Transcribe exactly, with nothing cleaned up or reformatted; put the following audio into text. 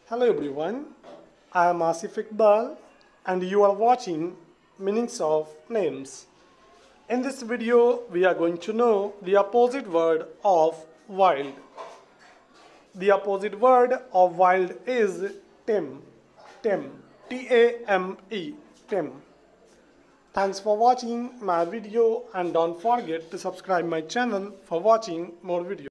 Hello everyone, I am Asif Iqbal and you are watching Meanings of Names. In this video, we are going to know the opposite word of wild. The opposite word of wild is tame. Tame. T A M E. Tame. Thanks for watching my video and don't forget to subscribe my channel for watching more videos.